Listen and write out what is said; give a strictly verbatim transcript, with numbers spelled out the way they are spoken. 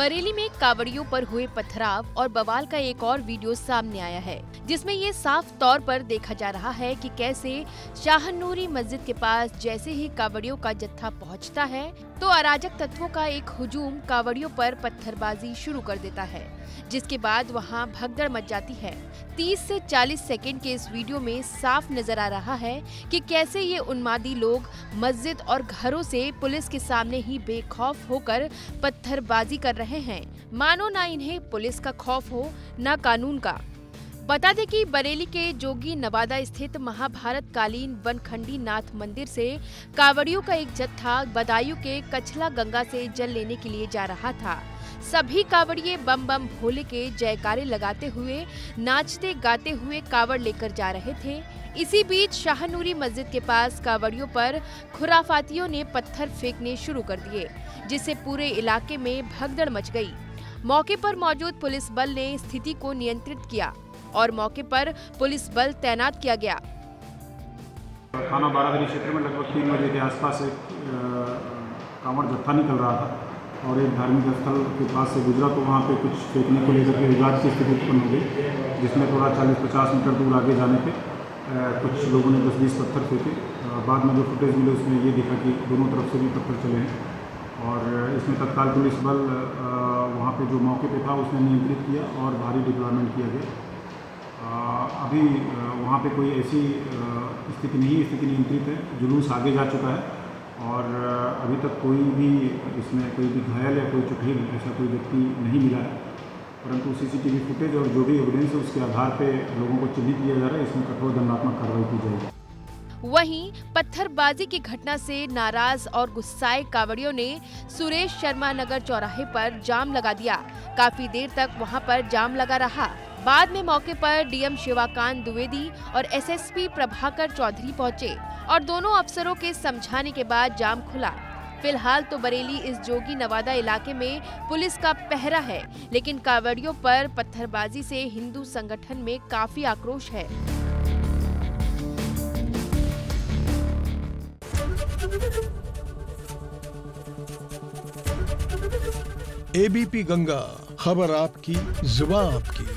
बरेली में कावड़ियों पर हुए पथराव और बवाल का एक और वीडियो सामने आया है, जिसमें ये साफ तौर पर देखा जा रहा है कि कैसे शाहनूरी मस्जिद के पास जैसे ही कावड़ियों का जत्था पहुंचता है तो अराजक तत्वों का एक हुजूम कावड़ियों पर पत्थरबाजी शुरू कर देता है, जिसके बाद वहां भगदड़ मच जाती है। तीस से चालीस सेकंड के इस वीडियो में साफ नजर आ रहा है कि कैसे ये उन्मादी लोग मस्जिद और घरों से पुलिस के सामने ही बेखौफ होकर पत्थरबाजी कर रहे हैं, मानो ना इन्हें पुलिस का खौफ हो न कानून का। बता दें कि बरेली के जोगी नवादा स्थित महाभारत कालीन वनखंडी नाथ मंदिर से कावड़ियों का एक जत्था बदायूं के कछला गंगा से जल लेने के लिए जा रहा था। सभी कावड़िए बम बम भोले के जयकारे लगाते हुए नाचते गाते हुए कावड़ लेकर जा रहे थे। इसी बीच शाहनूरी मस्जिद के पास कावड़ियों पर खुराफातियों ने पत्थर फेंकने शुरू कर दिए, जिससे पूरे इलाके में भगदड़ मच गई। मौके पर मौजूद पुलिस बल ने स्थिति को नियंत्रित किया और मौके पर पुलिस बल तैनात किया गया। थाना बारादरी क्षेत्र में लगभग तीन बजे के आसपास एक कांवड़ जत्था निकल रहा था और एक धार्मिक स्थल के पास से गुजरा तो वहाँ पे कुछ फेंकने को लेकर के विवाद की स्थिति उत्पन्न हो गई, जिसमें थोड़ा चालीस पचास मीटर दूर आगे जाने पे कुछ लोगों ने दस बीस पत्थर फेंके। बाद में जो फुटेज मिले उसमें ये दिखा कि दोनों तरफ से भी पत्थर चले हैं और इसमें तत्काल पुलिस बल वहाँ पे जो मौके पे था उसने नियंत्रित किया और भारी डिप्लॉयमेंट किया गया। अभी वहाँ पे कोई ऐसी स्थिति नहीं स्थिति नियंत्रित है, जुलूस आगे जा चुका है और अभी तक कोई भी इसमें कोई भी घायल या कोई चुटहील ऐसा कोई व्यक्ति नहीं मिला है, परंतु सीसीटीवी फुटेज और जो भी एविडेंस है उसके आधार पे लोगों को चिन्हित किया जा रहा है। इसमें कठोर दंडात्मक कार्रवाई की जाएगी। वहीं पत्थरबाजी की घटना से नाराज और गुस्साए कावड़ियों ने सुरेश शर्मा नगर चौराहे पर जाम लगा दिया। काफी देर तक वहां पर जाम लगा रहा। बाद में मौके पर डीएम शिवाकांत द्विवेदी और एसएसपी प्रभाकर चौधरी पहुंचे और दोनों अफसरों के समझाने के बाद जाम खुला। फिलहाल तो बरेली इस जोगी नवादा इलाके में पुलिस का पहरा है, लेकिन कावड़ियों पर पत्थरबाजी से हिंदू संगठन में काफी आक्रोश है। एबीपी गंगा, खबर आपकी, जुबान आपकी।